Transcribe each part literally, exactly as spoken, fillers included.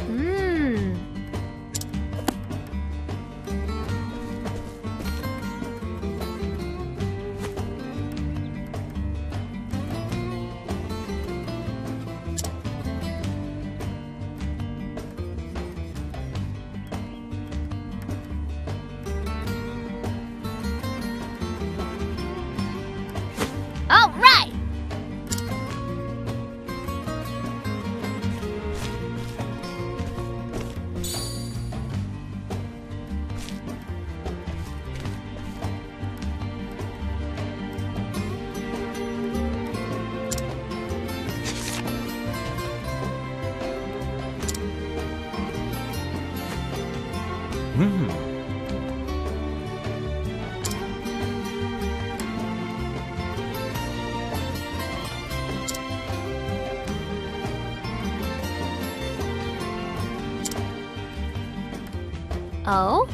Hmm. All right. Hmm. Oh?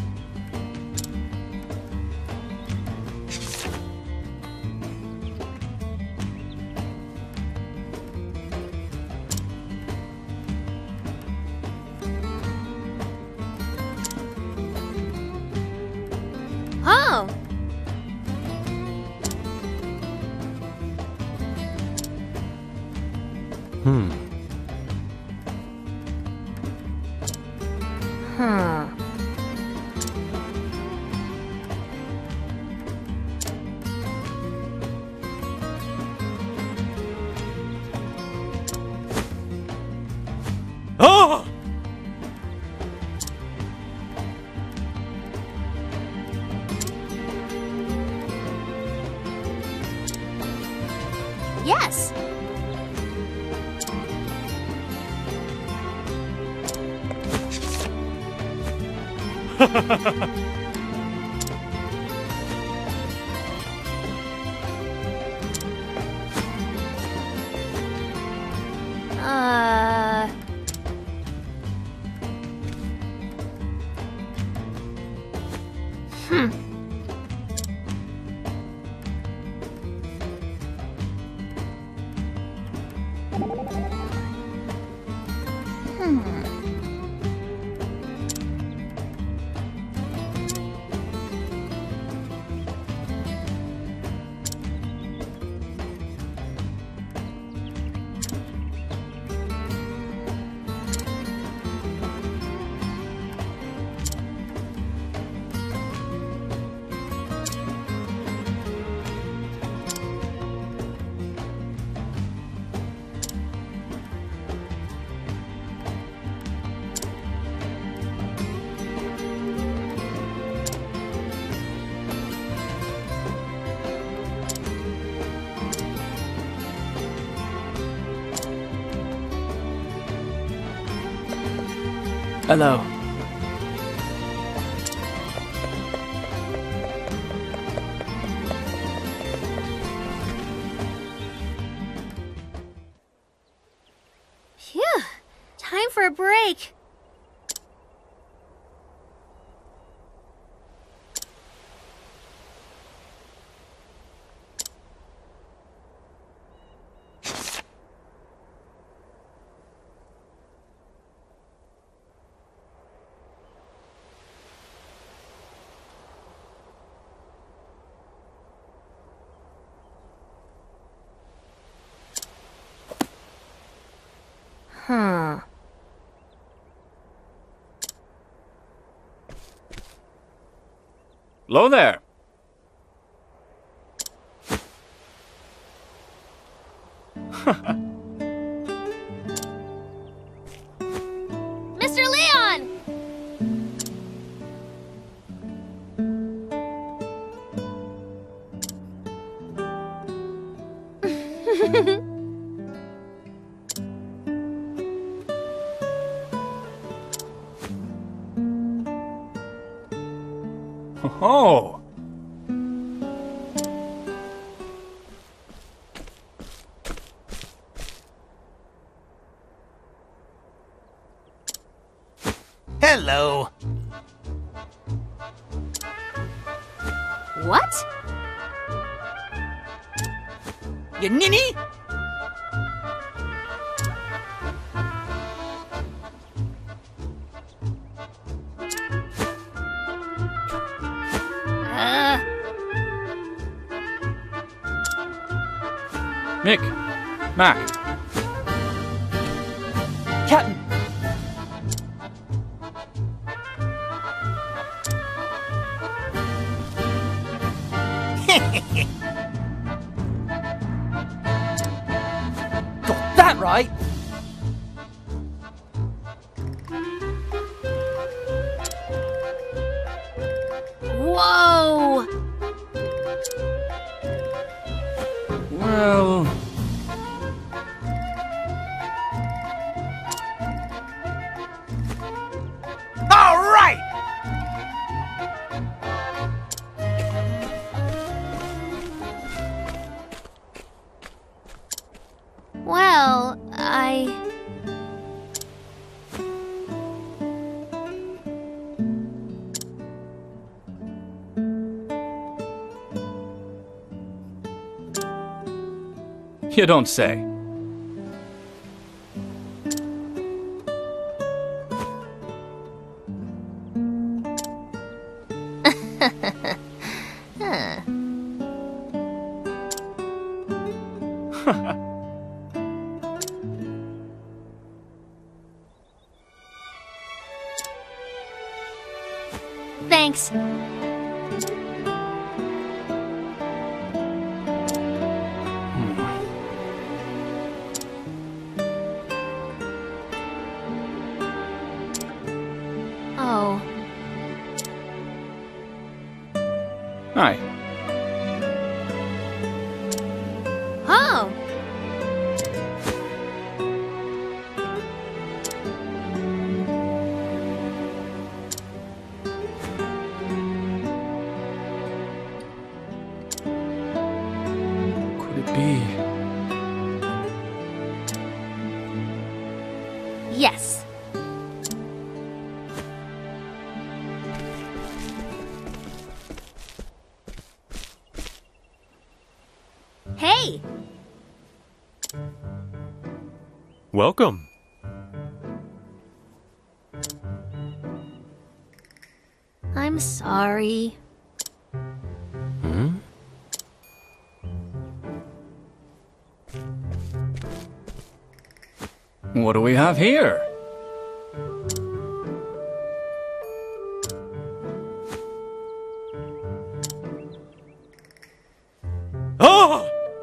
Oh! Hmm. Huh. Oh! Yes. Uh... Hmm. Hmm. Hello. Phew. Time for a break. Huh. Hello there. Mister Leon! Oh. Hello. What? You ninny? Mick. Mac. Captain. Got that right. Whoa! Well... All right. Well, I... You don't say. Thanks. Oh. Hi. Oh! Could it be? Yes. Hey! Welcome. I'm sorry. Hmm? What do we have here? Ah!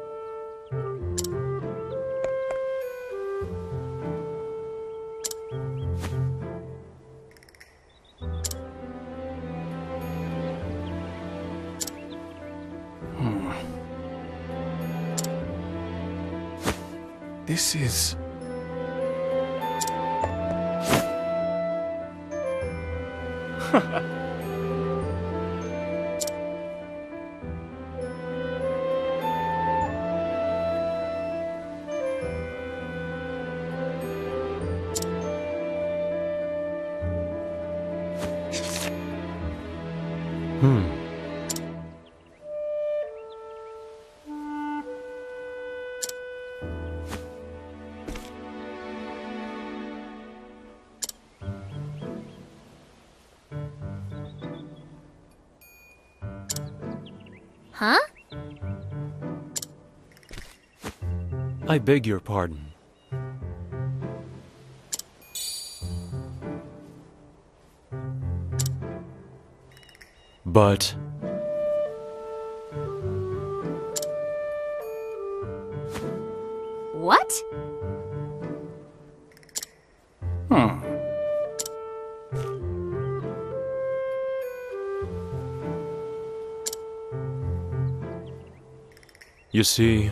This is... Hmm. Huh? I beg your pardon. But What? Hmm. you see,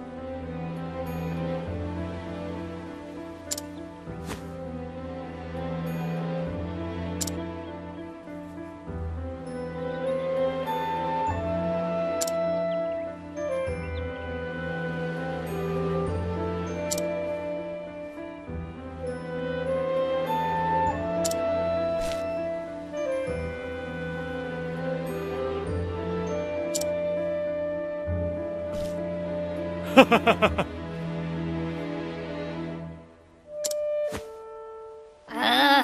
Uh.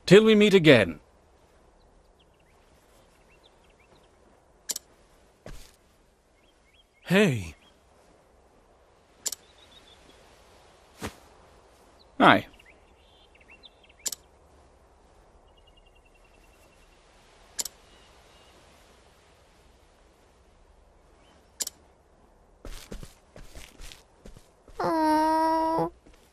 Till we meet again. Hey. Aye. Oh.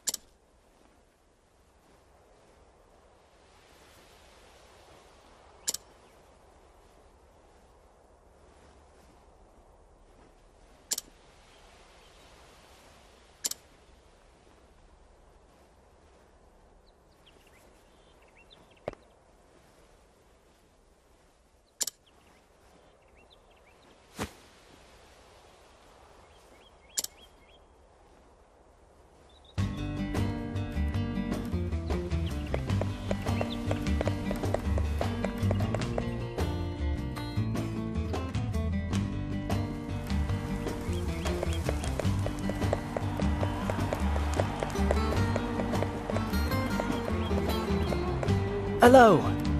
Hello.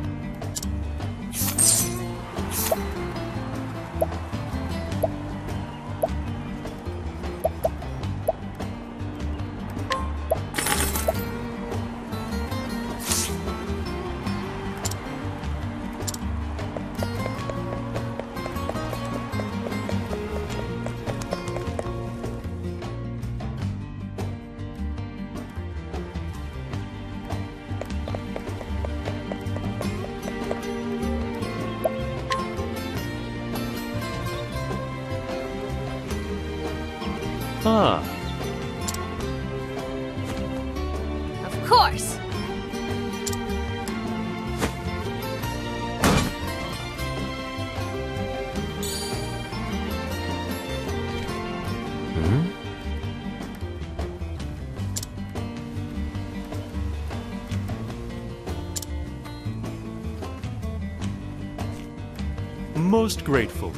Ah. Of course. Hmm? Most grateful.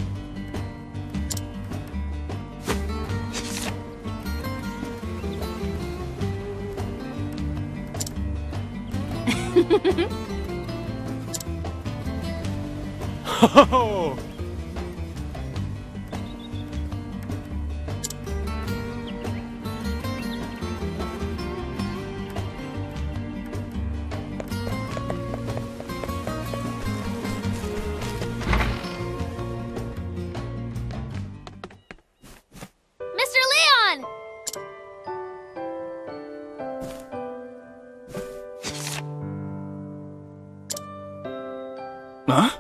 Ho! Mister Leon! Huh?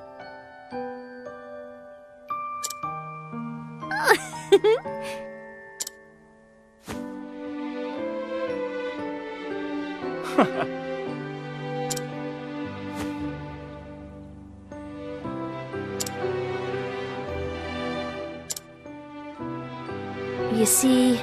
You see...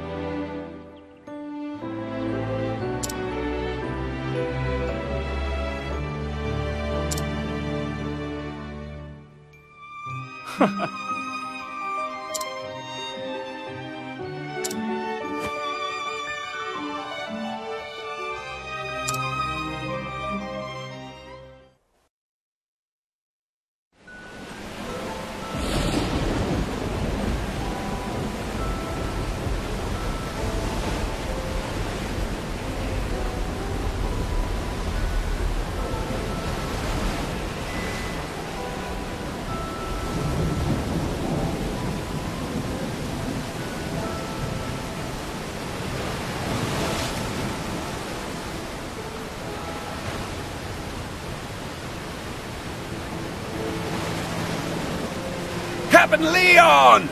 Captain Leon!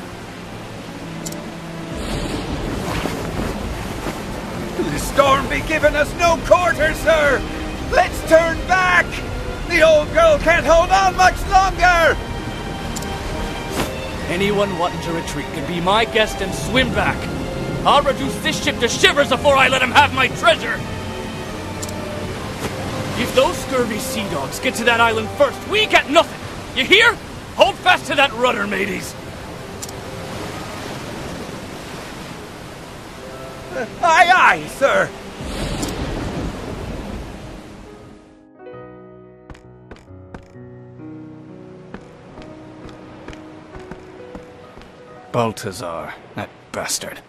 The storm be giving us no quarter, sir! Let's turn back! The old girl can't hold on much longer! Anyone wanting to retreat can be my guest and swim back. I'll reduce this ship to shivers before I let him have my treasure! If those scurvy sea dogs get to that island first, we get nothing! You hear? Hold fast to that rudder, mateys! Uh, aye, aye, sir! Balthazar, that bastard.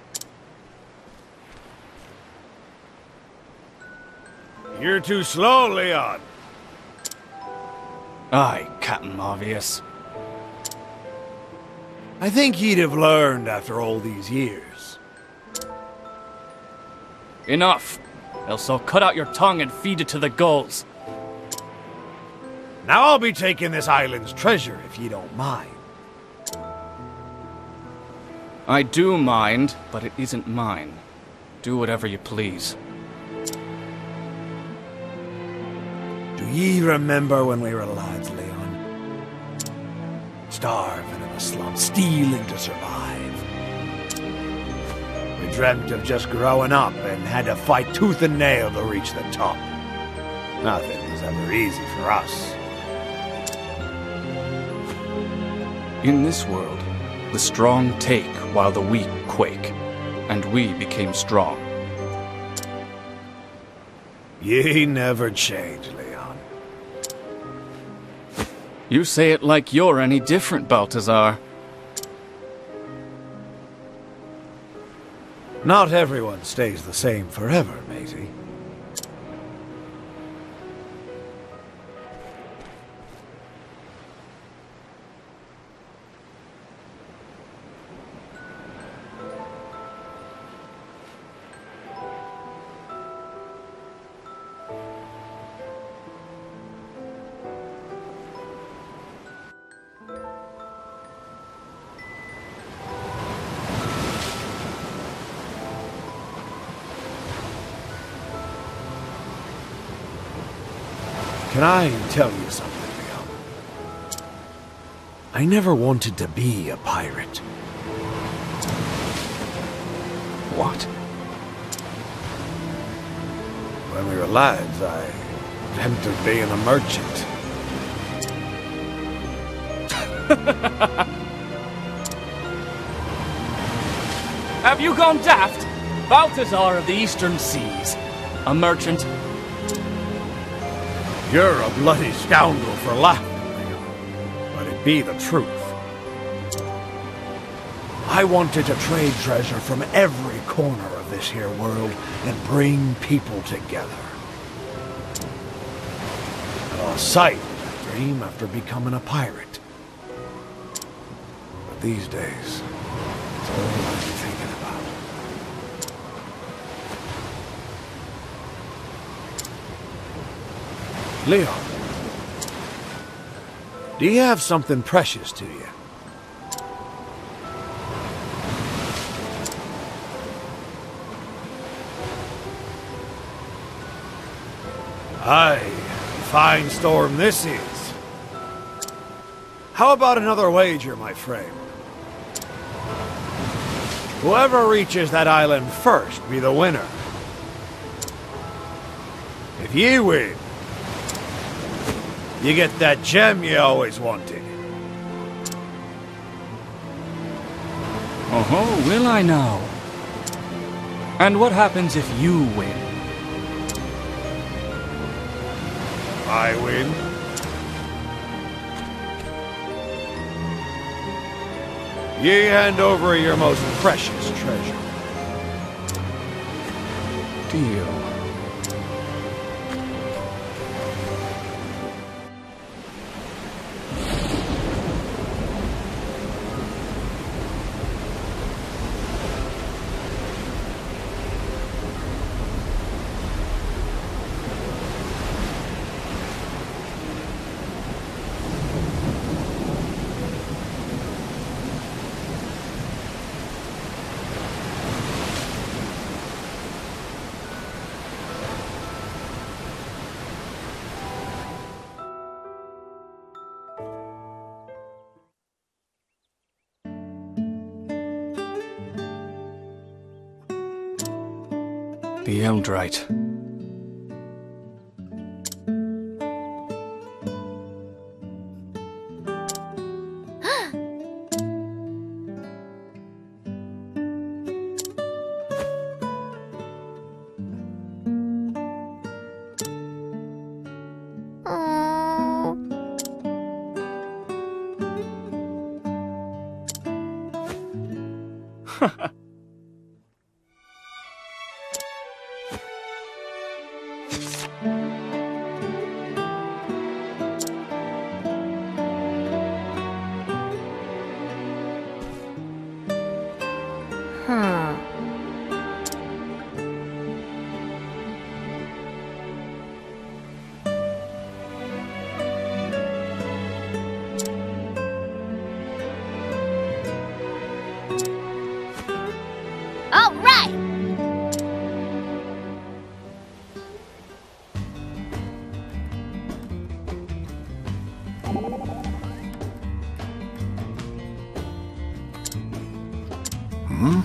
You're too slow, Leon. Aye, Captain Obvious. I think he'd have learned after all these years. Enough! Else I'll cut out your tongue and feed it to the gulls. Now I'll be taking this island's treasure, if you don't mind. I do mind, but it isn't mine. Do whatever you please. Do ye remember when we were lads, Leon? Starving in a slum, stealing to survive. We dreamt of just growing up and had to fight tooth and nail to reach the top. Nothing was ever easy for us. In this world, the strong take while the weak quake, and we became strong. Ye never change, Leon. You say it like you're any different, Balthazar. Not everyone stays the same forever, matey. Can I tell you something, Leon? I never wanted to be a pirate. What? When we were lads, I dreamt of being a merchant. Have you gone daft? Balthazar of the Eastern Seas. A merchant. You're a bloody scoundrel for laughing, Leon. But it be the truth. I wanted to trade treasure from every corner of this here world and bring people together. I lost sight of that dream after becoming a pirate. But these days, it's all I'm thinking about. Leon, do you have something precious to you? Aye, fine storm this is. How about another wager, my friend? Whoever reaches that island first be the winner. If ye win, you get that gem you always wanted. Oh-ho, will I now? And what happens if you win? I win. Ye hand over your most precious treasure. Deal. The Eldrite. Huh. All right. Hmm?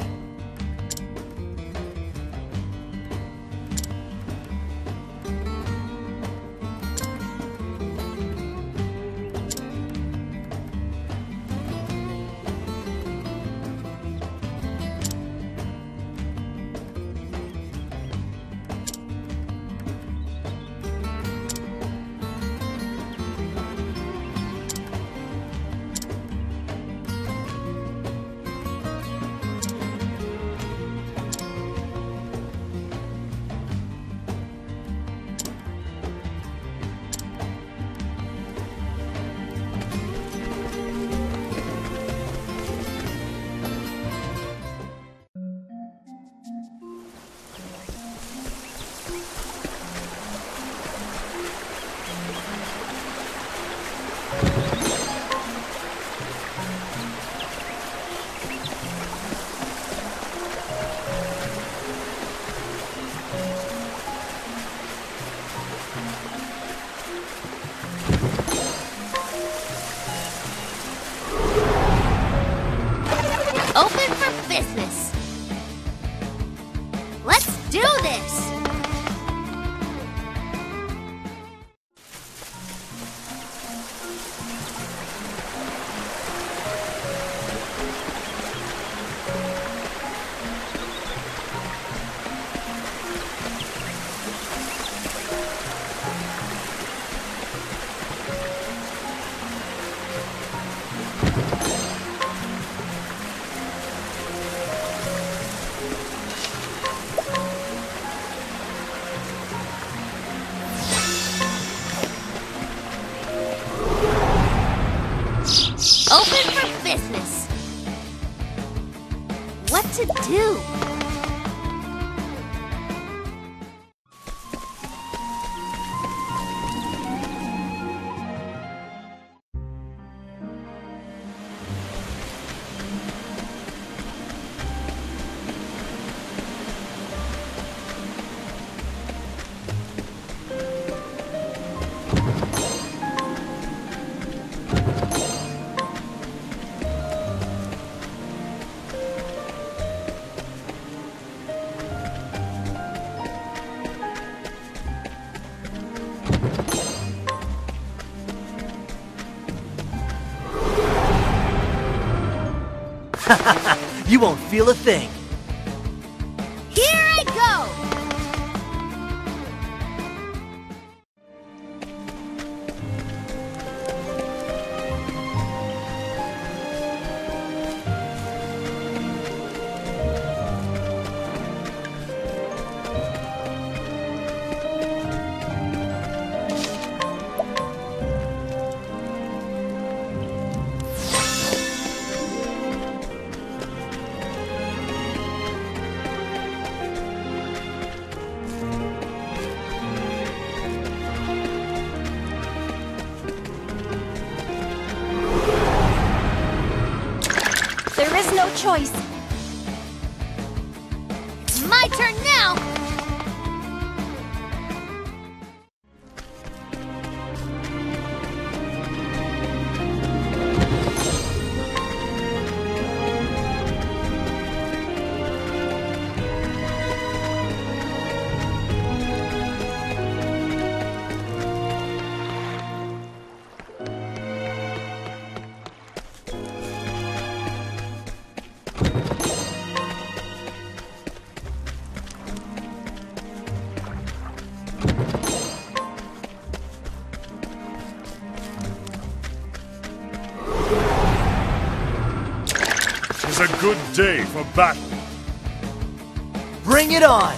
Open for business. Let's do this. Open for business. What to do? You won't feel a thing. Here I go! There is no choice. It's my turn now! is a good day for battle. Bring it on!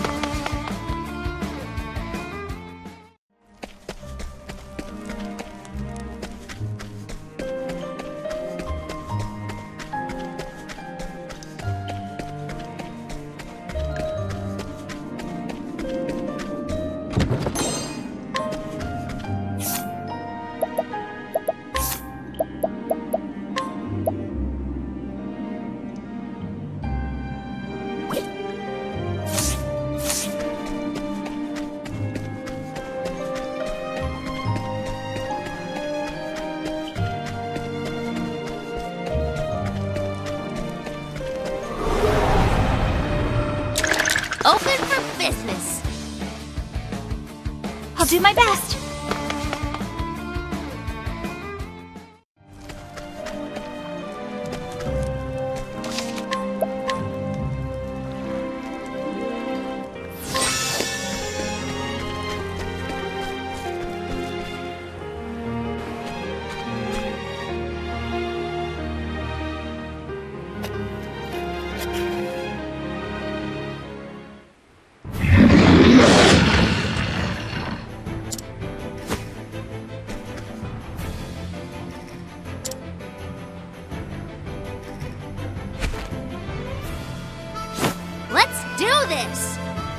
Open for business. I'll do my best. Let's do this!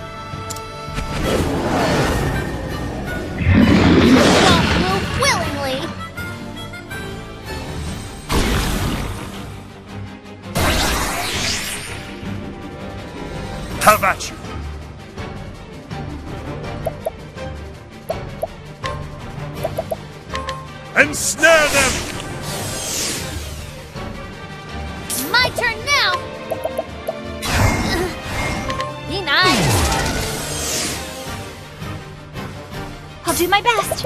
Won't move willingly! Have at you. Ensnare them! My turn now! Be nice! I'll do my best.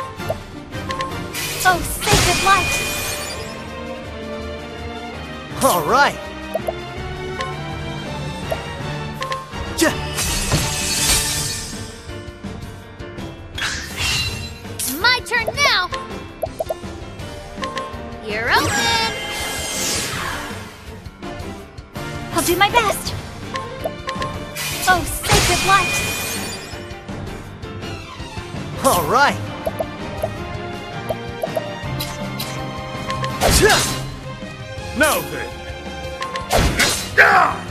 Oh, sacred light! All right! Ja. My turn now! You're open! I'll do my best. Oh, sacred light! All right! Ja. Now then. Ah!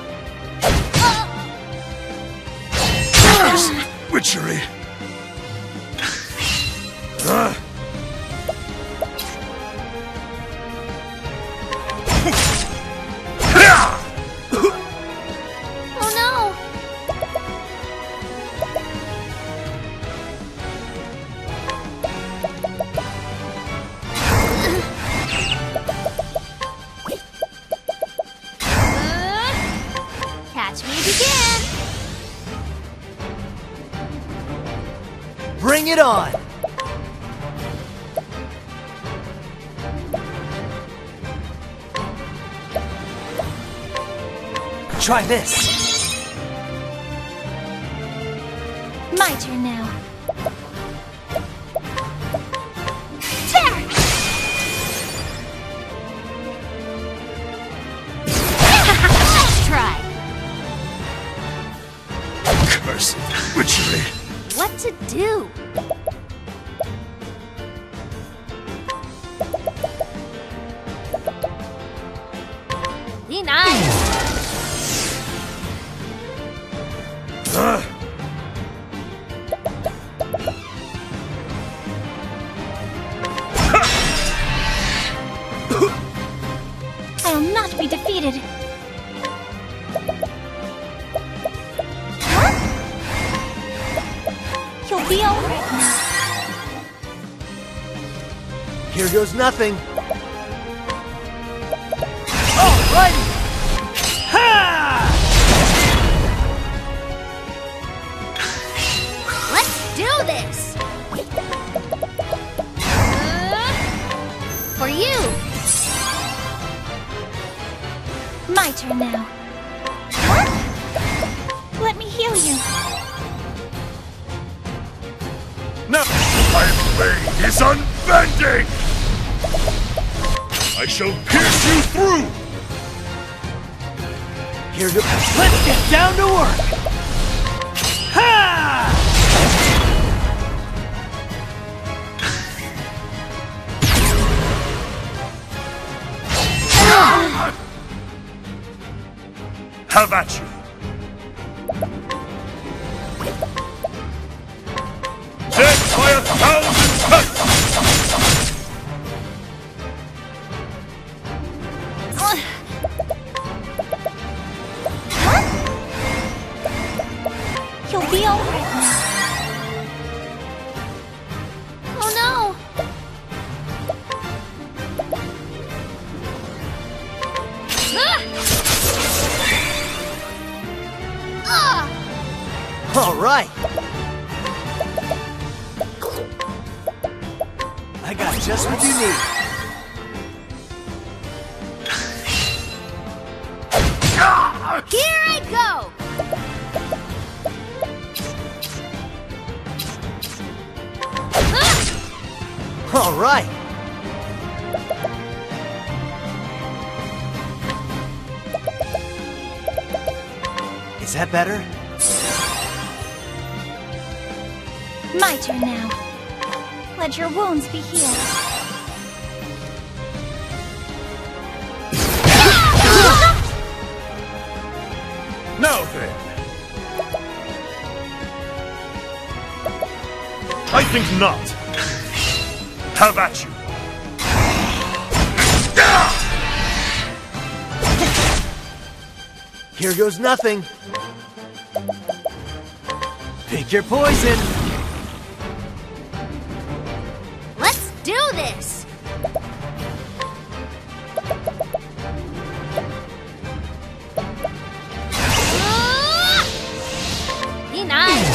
Cursed witchery. Ah! Oh no! Catch me if you can! Bring it on! Try this! My turn now. There! Let's try! Cursed witchery. What to do? Be nice! Ah! I'll not be defeated. Huh? You'll be all right now. Here goes nothing. Alrighty! Ha! Let's do this! Uh, for you! My turn now. What? Let me heal you. Now, my blade is unbending! I shall pierce you through! Here goes. Let's get down to work! Ha! Have at you! Dead by a thousand cuts! You'll be alright now. Oh no! Ah! All right. I got just what you need. Here I go! All right. Is that better? My turn now. Let your wounds be healed. Now then! I think not! Have at you! Here goes nothing. Pick your poison. Let's do this! Ah! Be nice!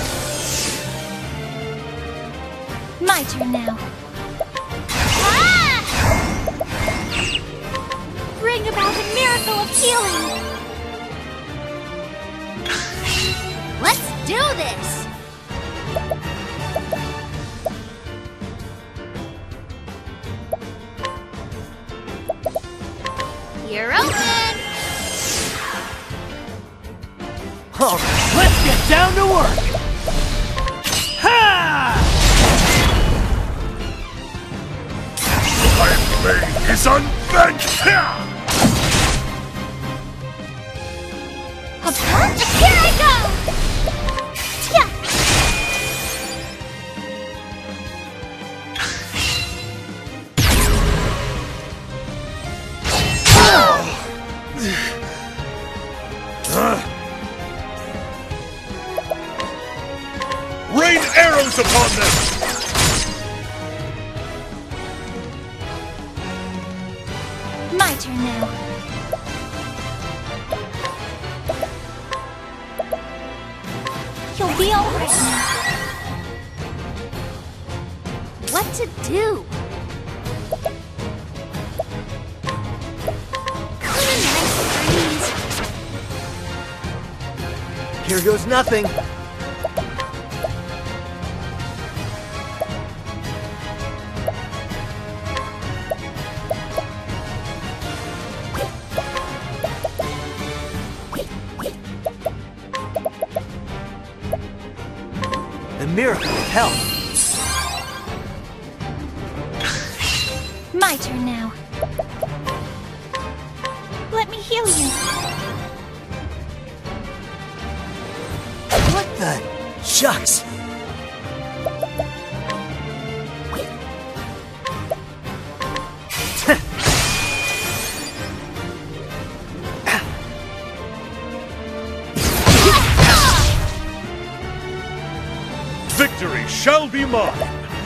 My turn now. Ah! Bring about a miracle of healing. Let's do this! You're open! All right, let's get down to work. Ha! My blade is unbent! A punch? Here I go! Yeah. Rain arrows upon them! My turn now. You'll be alright now. What to do? What a nice breeze! Here goes nothing. The miracle of health. My turn now. Let me heal you. What the shucks? Victory shall be mine!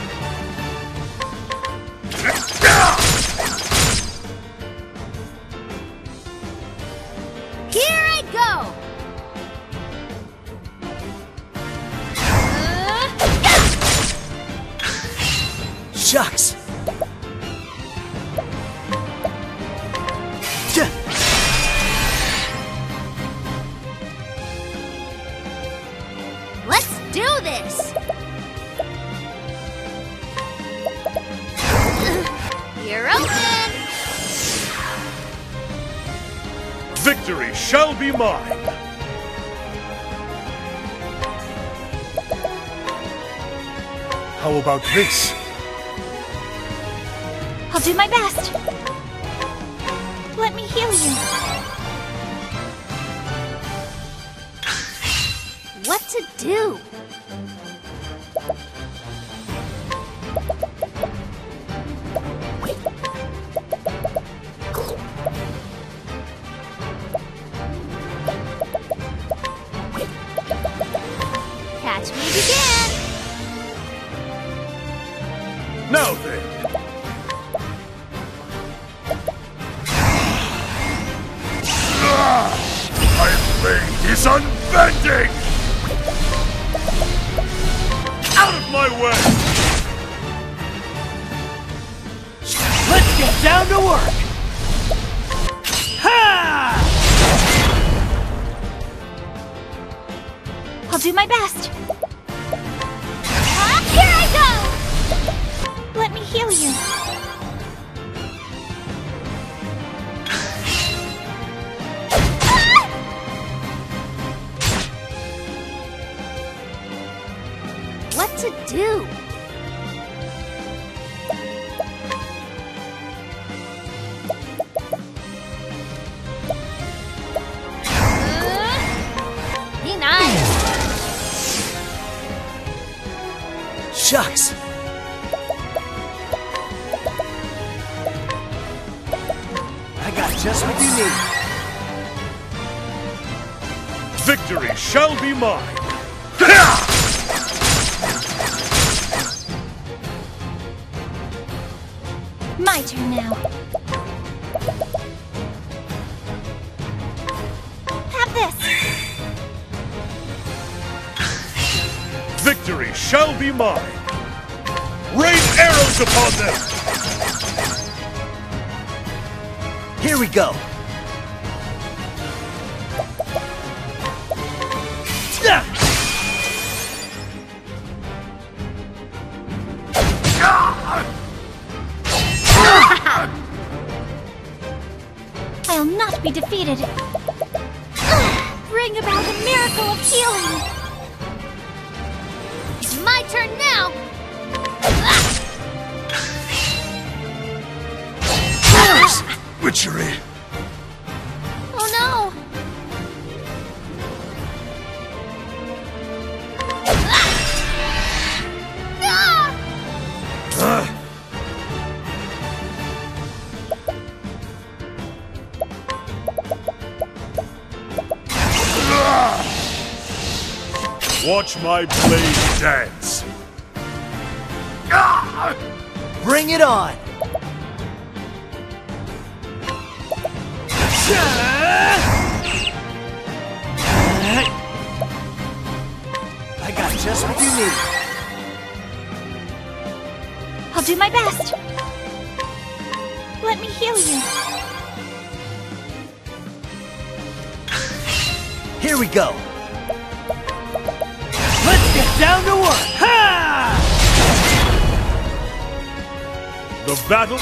Here I go! Uh, Shucks. let's do this! Victory shall be mine! How about this? I'll do my best. Let me heal you. What to do? Catch me if you can. Now then! Ah, my blade is unbending! Out of my way! Let's get down to work! Ha! I'll do my best. Ah, here I go! Let me heal you. What to do? Uh, be nice. Shucks! I got just what you need. Victory shall be mine! My turn now. Have this. Victory shall be mine! Rain arrows upon them! Here we go. I'll not be defeated. Bring about a miracle of healing. It's my turn now. Witchery! Oh no! Ah! Watch my blade dance! Bring it on! I got just what you need. I'll do my best. Let me heal you. Here we go. Let's get down to work! Ha! The battle...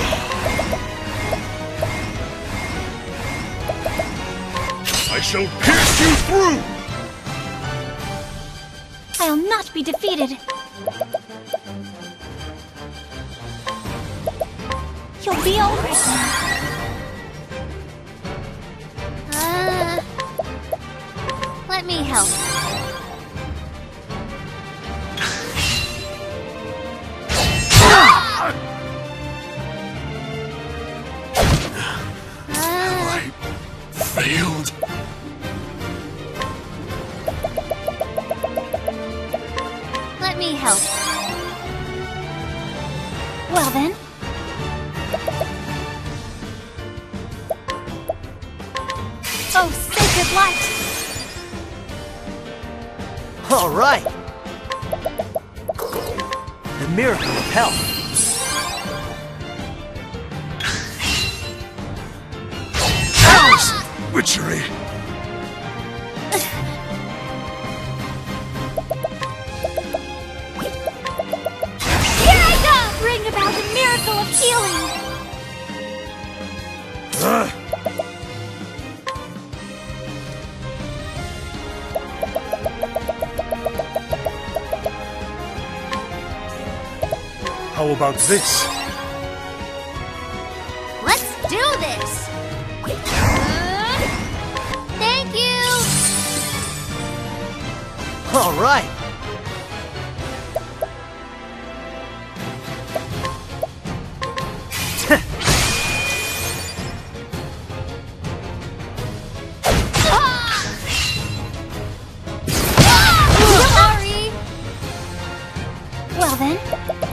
I shall pierce you through! I'll not be defeated. You'll be all right now. Uh, let me help. Uh, Failed. let me help. Well then. Oh, sacred light! All right. The miracle of health. Witchery! Here I go! Bring about a miracle of healing! Uh, How about this? Let's do this! Uh, thank you! All right. Sorry! Well then.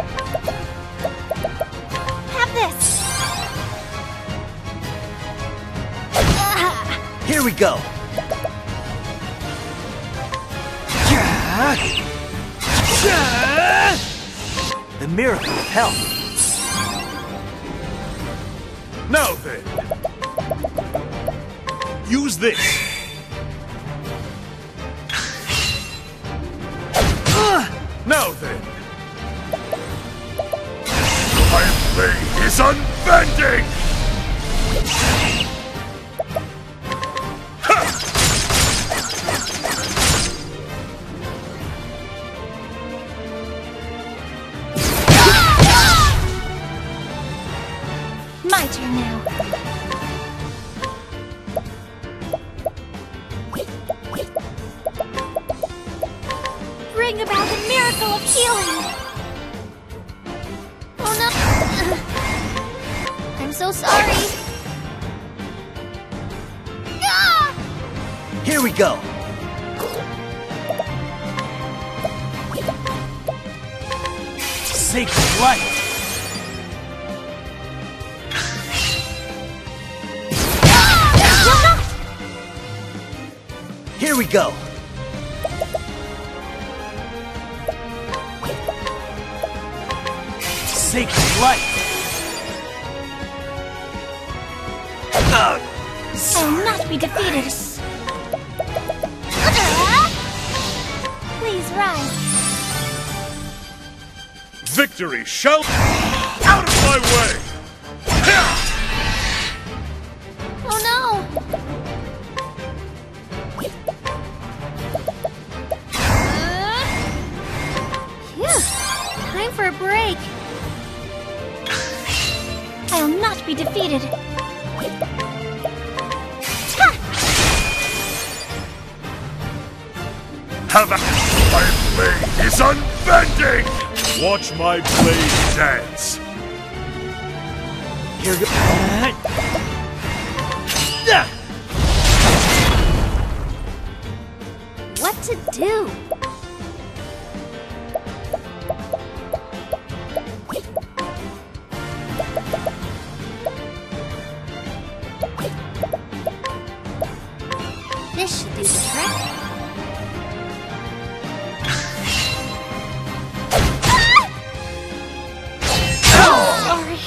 Have this. Here we go. The miracle of health. Now then. Use this. Now then. My blade is unbending! My turn now. Bring about the miracle of healing. Oh no! I'm so sorry! Ah! Here we go. Sacred light. Here we go. Sacred light. I'll not be defeated. Please rise. Victory shall... Out of my way! Oh no! Uh, phew. Time for a break. I'll not be defeated. Have a... My blade is unbending! Watch my blade dance. Here we go. What to do? This should do the trick. Sorry.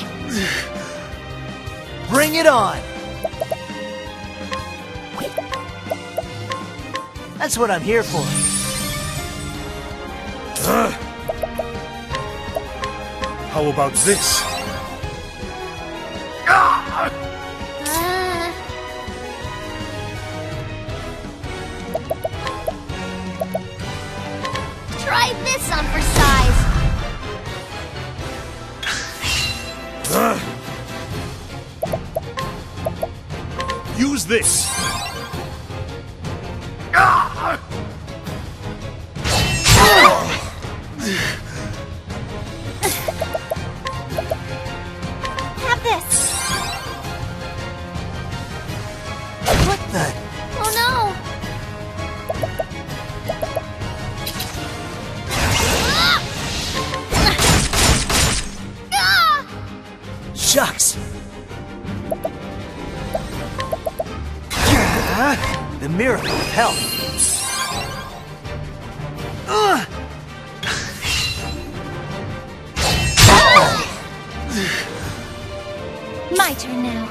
Bring it on. That's what I'm here for. How about this? Uh, try this on for size. Use this. Have this. What the? Oh no! Ah! Shucks. The miracle of health. Ugh. My turn now.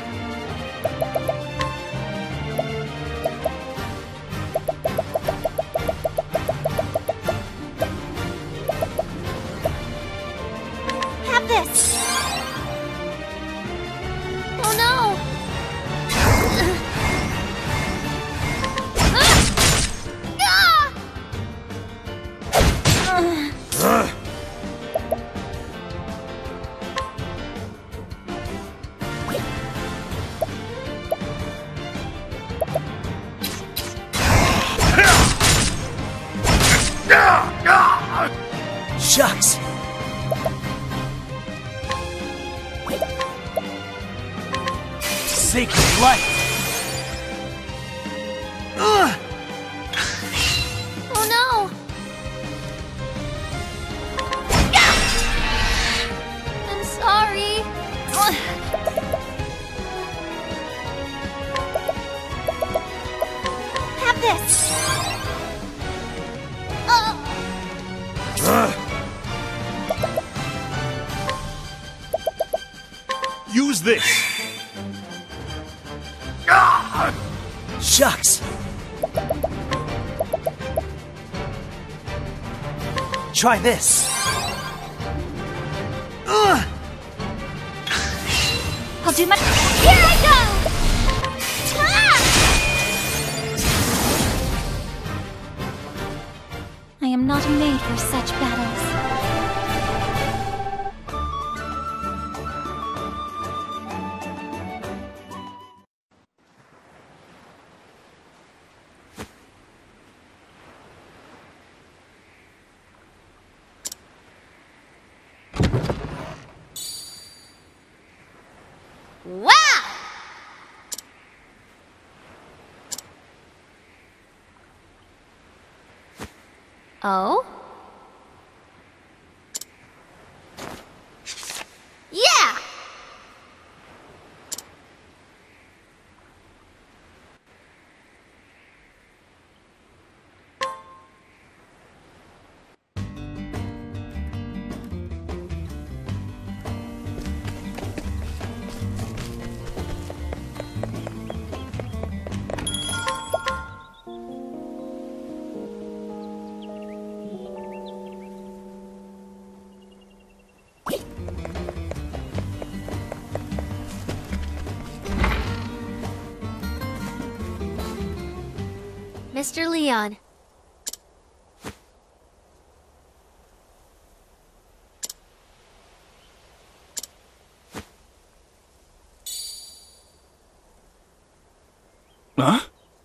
Have this. Oh no! Ah! sacred light! Ugh! Oh no! I'm sorry. Have this! Use this! Shucks! Try this! Ugh! I'll do my... Here I go! Ah! I am not made for such battles. Wow! Oh? Yeah! Mister Leon. Huh?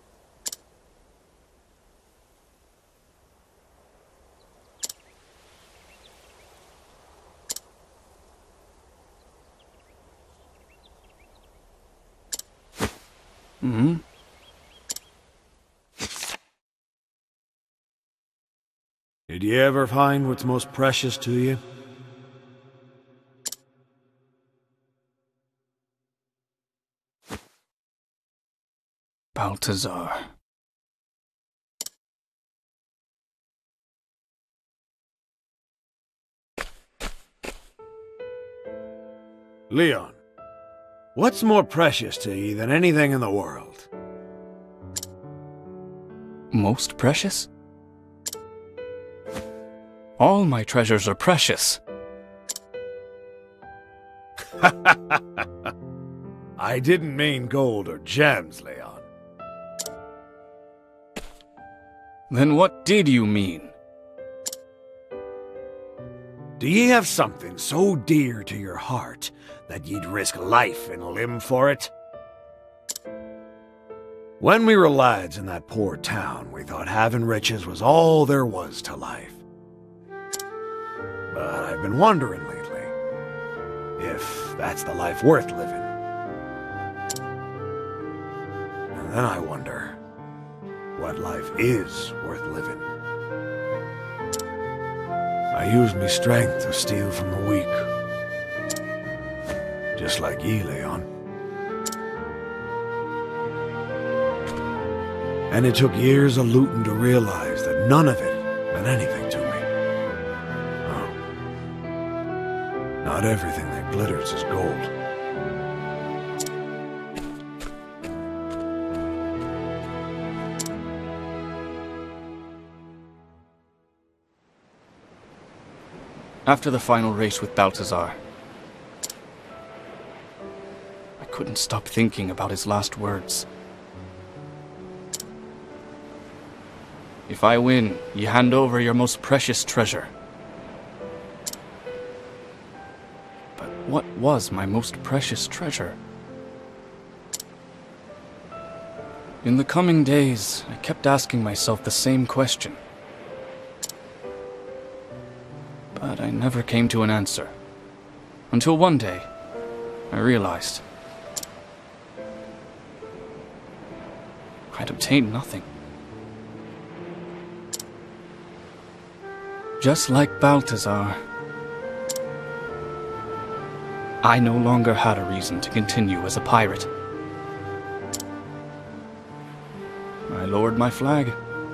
Hmm? Did you ever find what's most precious to you? Balthazar. Leon, what's more precious to you than anything in the world? Most precious? All my treasures are precious. I didn't mean gold or gems, Leon. Then what did you mean? Do ye have something so dear to your heart that you'd risk life and limb for it? When we were lads in that poor town, we thought having riches was all there was to life. But I've been wondering lately if that's the life worth living. And then I wonder what life is worth living. I use me strength to steal from the weak. Just like ye, Leon. And it took years of looting to realize that none of it meant anything to me. Oh. Not everything that glitters is gold. After the final race with Balthazar, I couldn't stop thinking about his last words. If I win, you hand over your most precious treasure. But what was my most precious treasure? In the coming days, I kept asking myself the same question. But I never came to an answer. Until one day, I realized I'd obtained nothing. Just like Balthazar, I no longer had a reason to continue as a pirate. I lowered my flag.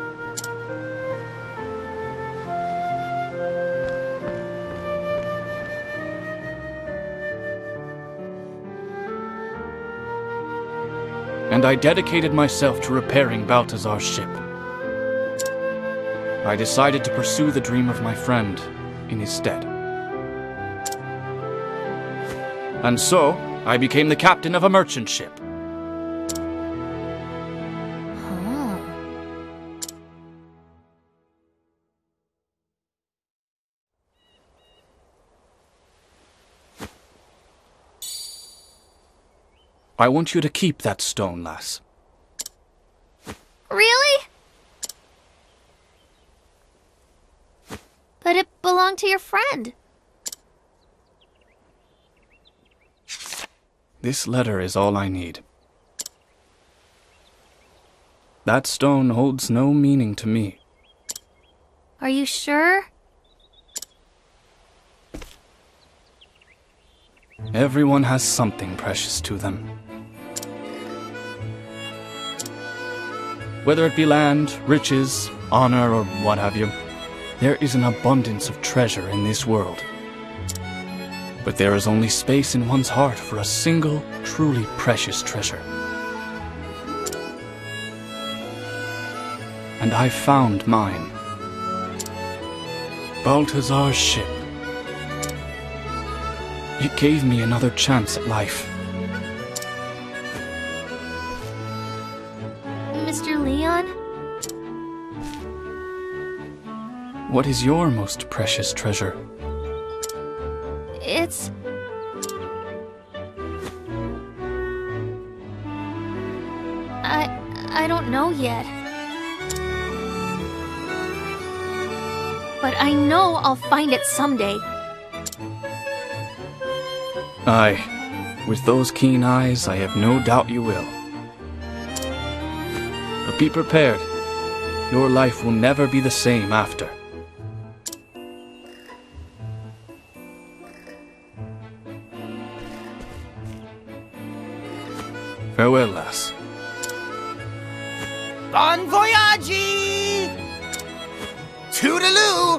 And I dedicated myself to repairing Balthazar's ship. I decided to pursue the dream of my friend in his stead. And so, I became the captain of a merchant ship. Huh. I want you to keep that stone, lass. Really? But it belonged to your friend. This letter is all I need. That stone holds no meaning to me. Are you sure? Everyone has something precious to them. Whether it be land, riches, honor, or what have you, there is an abundance of treasure in this world. But there is only space in one's heart for a single, truly precious treasure. And I found mine. Balthazar's ship. It gave me another chance at life. Mister Leon? What is your most precious treasure? It's... I... I don't know yet. But I know I'll find it someday. Aye, with those keen eyes, I have no doubt you will. But be prepared. Your life will never be the same after. Farewell, lass. Bon voyage! Toodaloo!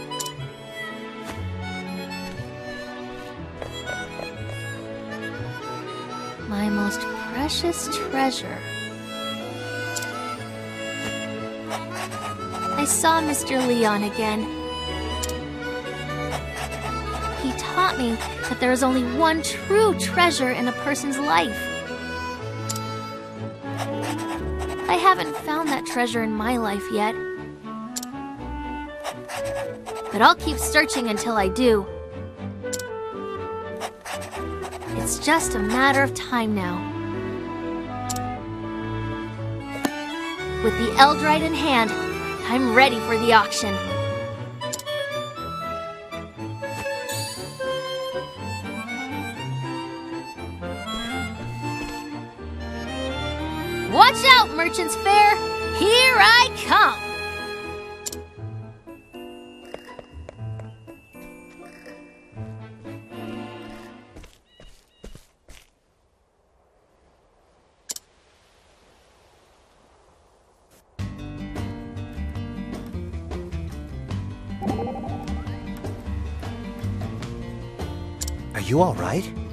My most precious treasure. I saw Mister Leon again. He taught me that there is only one true treasure in a person's life. I haven't found that treasure in my life yet. But I'll keep searching until I do. It's just a matter of time now. With the Eldrite in hand, I'm ready for the auction. Watch out, Merchant's Fair! Here I come! Are you all right?